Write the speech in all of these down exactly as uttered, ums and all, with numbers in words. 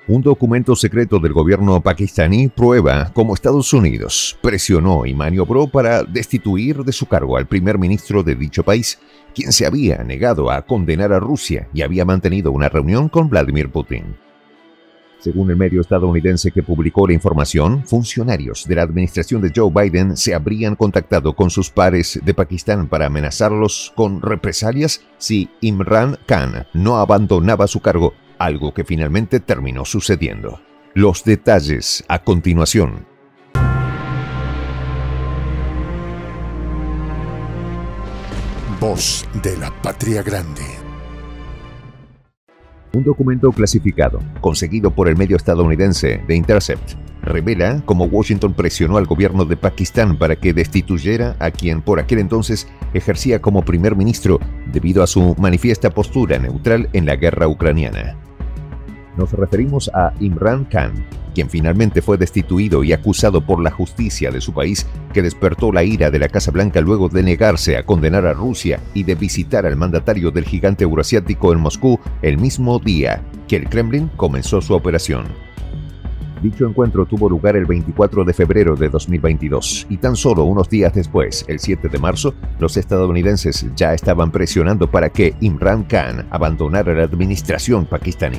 Un documento secreto del gobierno pakistaní prueba cómo Estados Unidos presionó y maniobró para destituir de su cargo al primer ministro de dicho país, quien se había negado a condenar a Rusia y había mantenido una reunión con Vladimir Putin. Según el medio estadounidense que publicó la información, funcionarios de la administración de Joe Biden se habrían contactado con sus pares de Pakistán para amenazarlos con represalias si Imran Khan no abandonaba su cargo, algo que finalmente terminó sucediendo. Los detalles a continuación. Voz de la Patria Grande. Un documento clasificado, conseguido por el medio estadounidense The Intercept, revela cómo Washington presionó al gobierno de Pakistán para que destituyera a quien por aquel entonces ejercía como primer ministro debido a su manifiesta postura neutral en la guerra ucraniana. Nos referimos a Imran Khan, quien finalmente fue destituido y acusado por la justicia de su país, que despertó la ira de la Casa Blanca luego de negarse a condenar a Rusia y de visitar al mandatario del gigante euroasiático en Moscú el mismo día que el Kremlin comenzó su operación. Dicho encuentro tuvo lugar el veinticuatro de febrero de dos mil veintidós y tan solo unos días después, el siete de marzo, los estadounidenses ya estaban presionando para que Imran Khan abandonara la administración pakistaní.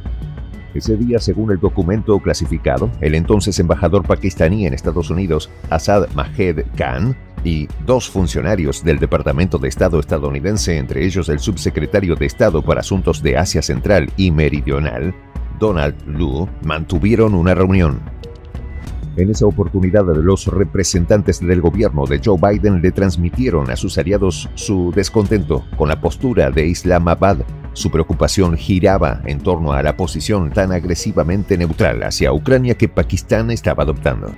Ese día, según el documento clasificado, el entonces embajador pakistaní en Estados Unidos, Asad Mahed Khan, y dos funcionarios del Departamento de Estado estadounidense, entre ellos el subsecretario de Estado para Asuntos de Asia Central y Meridional, Donald Lu, mantuvieron una reunión. En esa oportunidad, los representantes del gobierno de Joe Biden le transmitieron a sus aliados su descontento con la postura de Islamabad. Su preocupación giraba en torno a la posición tan agresivamente neutral hacia Ucrania que Pakistán estaba adoptando.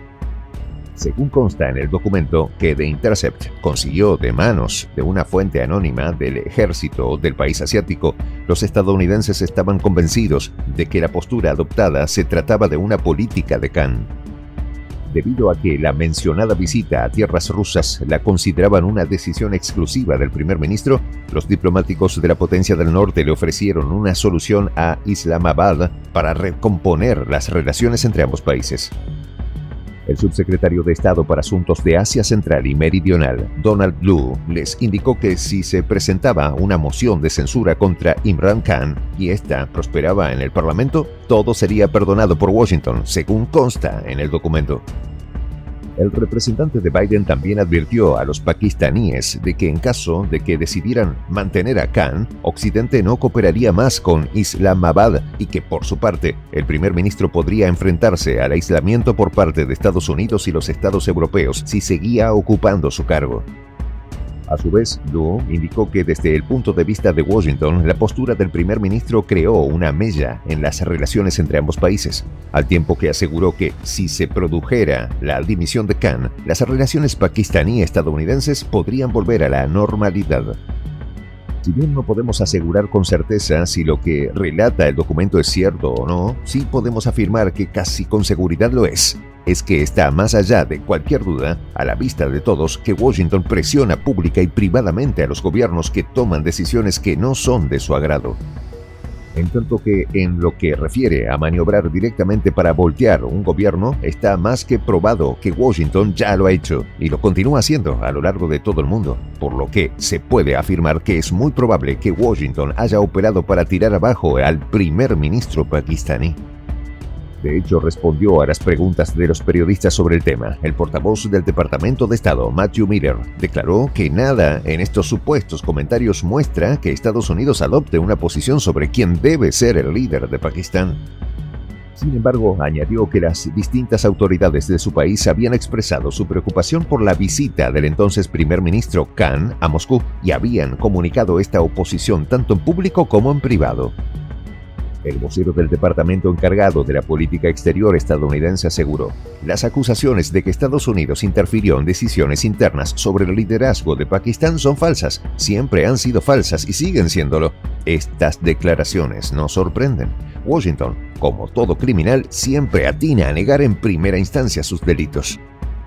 Según consta en el documento que The Intercept consiguió de manos de una fuente anónima del ejército del país asiático, los estadounidenses estaban convencidos de que la postura adoptada se trataba de una política de Khan. Debido a que la mencionada visita a tierras rusas la consideraban una decisión exclusiva del primer ministro, los diplomáticos de la potencia del norte le ofrecieron una solución a Islamabad para recomponer las relaciones entre ambos países. El subsecretario de Estado para Asuntos de Asia Central y Meridional, Donald Lu, les indicó que si se presentaba una moción de censura contra Imran Khan y esta prosperaba en el Parlamento, todo sería perdonado por Washington, según consta en el documento. El representante de Biden también advirtió a los pakistaníes de que en caso de que decidieran mantener a Khan, Occidente no cooperaría más con Islamabad y que, por su parte, el primer ministro podría enfrentarse al aislamiento por parte de Estados Unidos y los estados europeos si seguía ocupando su cargo. A su vez, Lu indicó que desde el punto de vista de Washington, la postura del primer ministro creó una mella en las relaciones entre ambos países, al tiempo que aseguró que si se produjera la dimisión de Khan, las relaciones pakistaní-estadounidenses podrían volver a la normalidad. Si bien no podemos asegurar con certeza si lo que relata el documento es cierto o no, sí podemos afirmar que casi con seguridad lo es. Es que está más allá de cualquier duda, a la vista de todos, que Washington presiona pública y privadamente a los gobiernos que toman decisiones que no son de su agrado. En tanto que en lo que refiere a maniobrar directamente para voltear un gobierno, está más que probado que Washington ya lo ha hecho y lo continúa haciendo a lo largo de todo el mundo, por lo que se puede afirmar que es muy probable que Washington haya operado para tirar abajo al primer ministro pakistaní. De hecho, respondió a las preguntas de los periodistas sobre el tema. El portavoz del Departamento de Estado, Matthew Miller, declaró que nada en estos supuestos comentarios muestra que Estados Unidos adopte una posición sobre quién debe ser el líder de Pakistán. Sin embargo, añadió que las distintas autoridades de su país habían expresado su preocupación por la visita del entonces primer ministro Khan a Moscú y habían comunicado esta oposición tanto en público como en privado. El vocero del departamento encargado de la política exterior estadounidense aseguró: las acusaciones de que Estados Unidos interfirió en decisiones internas sobre el liderazgo de Pakistán son falsas, siempre han sido falsas y siguen siéndolo. Estas declaraciones no sorprenden. Washington, como todo criminal, siempre atina a negar en primera instancia sus delitos.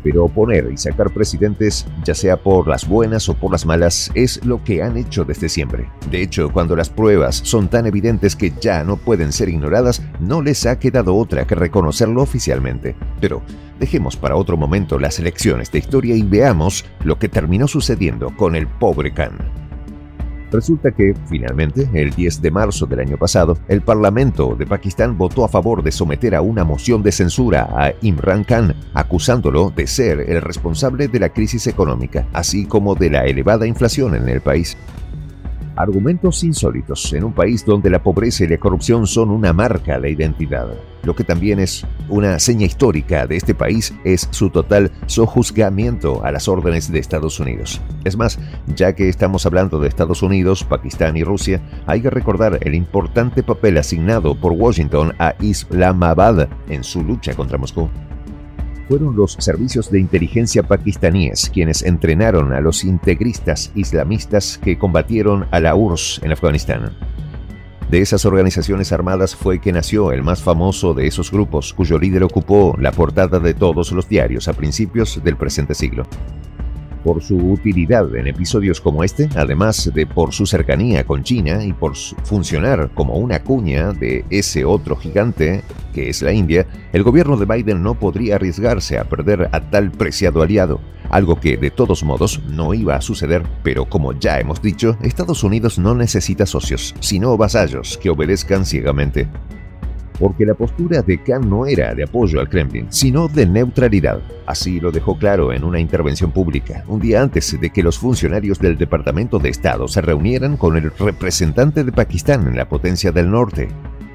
Pero poner y sacar presidentes, ya sea por las buenas o por las malas, es lo que han hecho desde siempre. De hecho, cuando las pruebas son tan evidentes que ya no pueden ser ignoradas, no les ha quedado otra que reconocerlo oficialmente. Pero dejemos para otro momento las lecciones de historia y veamos lo que terminó sucediendo con el pobre Khan. Resulta que, finalmente, el diez de marzo del año pasado, el Parlamento de Pakistán votó a favor de someter a una moción de censura a Imran Khan, acusándolo de ser el responsable de la crisis económica, así como de la elevada inflación en el país. Argumentos insólitos en un país donde la pobreza y la corrupción son una marca de identidad. Lo que también es una seña histórica de este país es su total sojuzgamiento a las órdenes de Estados Unidos. Es más, ya que estamos hablando de Estados Unidos, Pakistán y Rusia, hay que recordar el importante papel asignado por Washington a Islamabad en su lucha contra Moscú. Fueron los servicios de inteligencia pakistaníes quienes entrenaron a los integristas islamistas que combatieron a la U R S S en Afganistán. De esas organizaciones armadas fue que nació el más famoso de esos grupos, cuyo líder ocupó la portada de todos los diarios a principios del presente siglo. Por su utilidad en episodios como este, además de por su cercanía con China y por funcionar como una cuña de ese otro gigante que es la India, el gobierno de Biden no podría arriesgarse a perder a tal preciado aliado, algo que de todos modos no iba a suceder, pero como ya hemos dicho, Estados Unidos no necesita socios, sino vasallos que obedezcan ciegamente. Porque la postura de Khan no era de apoyo al Kremlin, sino de neutralidad. Así lo dejó claro en una intervención pública, un día antes de que los funcionarios del Departamento de Estado se reunieran con el representante de Pakistán en la potencia del norte.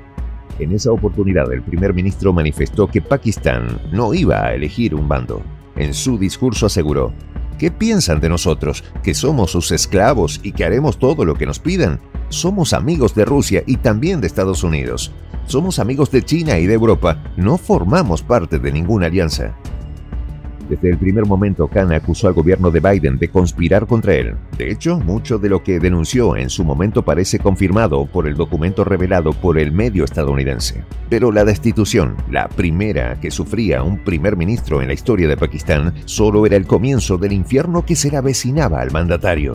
En esa oportunidad, el primer ministro manifestó que Pakistán no iba a elegir un bando. En su discurso aseguró: ¿qué piensan de nosotros? ¿Que somos sus esclavos y que haremos todo lo que nos pidan? Somos amigos de Rusia y también de Estados Unidos. Somos amigos de China y de Europa, no formamos parte de ninguna alianza. Desde el primer momento, Khan acusó al gobierno de Biden de conspirar contra él. De hecho, mucho de lo que denunció en su momento parece confirmado por el documento revelado por el medio estadounidense. Pero la destitución, la primera que sufría un primer ministro en la historia de Pakistán, solo era el comienzo del infierno que se le avecinaba al mandatario.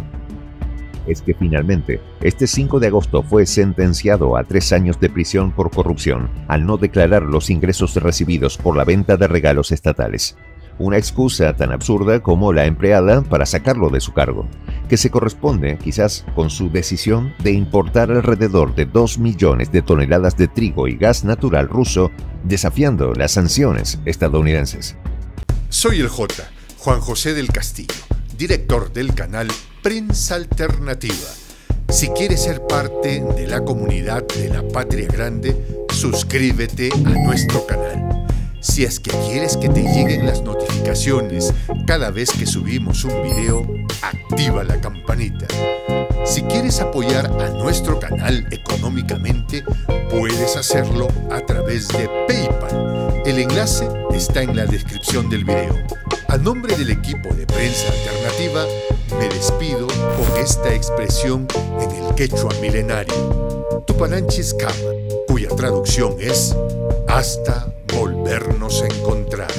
Es que finalmente, este cinco de agosto fue sentenciado a tres años de prisión por corrupción, al no declarar los ingresos recibidos por la venta de regalos estatales. Una excusa tan absurda como la empleada para sacarlo de su cargo, que se corresponde quizás con su decisión de importar alrededor de dos millones de toneladas de trigo y gas natural ruso, desafiando las sanciones estadounidenses. Soy el J, Juan José del Castillo, director del canal Prensa Alternativa. Si quieres ser parte de la comunidad de la Patria Grande, suscríbete a nuestro canal. Si es que quieres que te lleguen las notificaciones cada vez que subimos un video, activa la campanita. Si quieres apoyar a nuestro canal económicamente, puedes hacerlo a través de PayPal. El enlace está en la descripción del video. A nombre del equipo de Prensa Alternativa, me despido con esta expresión en el quechua milenario, Tupananchis Kama, cuya traducción es hasta volvernos a encontrar.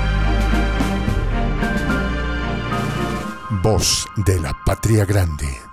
Voz de la Patria Grande.